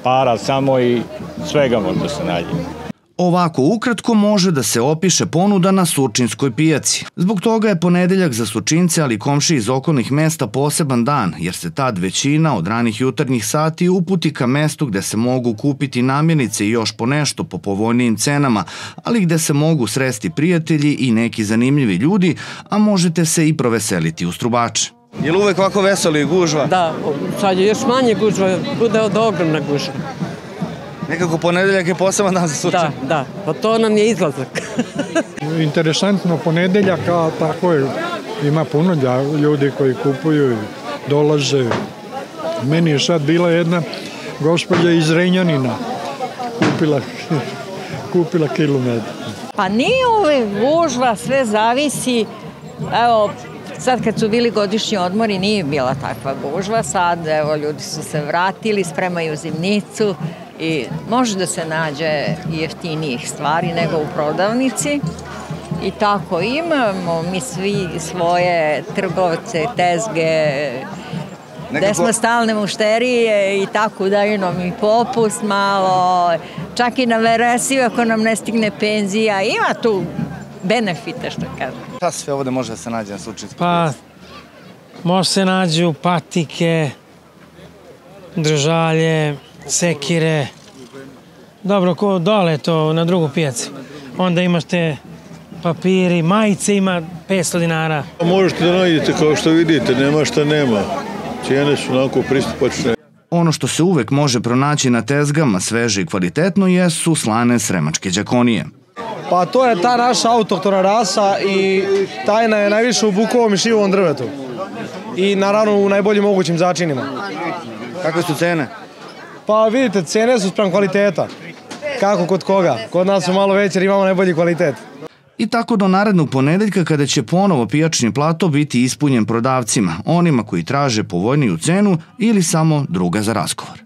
para samo i svega može da se nađe. Ovako ukratko može da se opiše ponuda na surčinskoj pijaci. Zbog toga je ponedeljak za Surčince, ali i komšije iz okolnih mesta poseban dan, jer se tad većina od ranih jutarnjih sati uputi ka mestu gde se mogu kupiti namirnice i još po nešto po povoljnijim cenama, ali gde se mogu sresti prijatelji i neki zanimljivi ljudi, a možete se i proveseliti uz trubače. Je li uvek ovako veselo i gužva? Da, sad je još manje gužva, bude od ogromna gužva. Nekako ponedeljak je poseban dan za Surčin. Da, pa to nam je izlazak. Interesantno ponedeljak, a tako je, ima puno ljudi koji kupuju i dolaze. Meni je sad bila jedna gospođa iz Renjanina, kupila kilu meda. Pa nije uvek gužva, sve zavisi, evo, sad kad su bili godišnji odmori nije bila takva gužva, sad evo ljudi su se vratili, spremaju zimnicu i može da se nađe jeftinijih stvari nego u prodavnici i tako imamo mi svi svoje trgovce, tezge, gde smo stalne mušterije i tako daju nam i popust malo, čak i na veresiju ako nam ne stigne penzija, ima tu benefite što kažem. Šta sve ovde može da se nađe na Surčinskoj? Pa, može se nađu patike, držalje, sekire. Dobro, ko dole to na drugu pijacu. Onda imaš te papiri, majice ima 500 dinara. Možete da najdete kao što vidite, nema šta nema. Cijene su onako pristupačne. Ono što se uvek može pronaći na tezgama sveže i kvalitetno jesu slane sremačke đakonije. Pa to je ta naša autohtona rasa i tajna je najviše u bukovom i šivom drvetu. I naravno u najboljim mogućim začinima. Kakve su cene? Pa vidite, cene su sprem kvaliteta. Kako kod koga? Kod nas su malo veće jer imamo najbolji kvalitet. I tako do narednog ponedeljka kada će ponovo pijačni plato biti ispunjen prodavcima, onima koji traže povoljniju cenu ili samo druga za razgovor.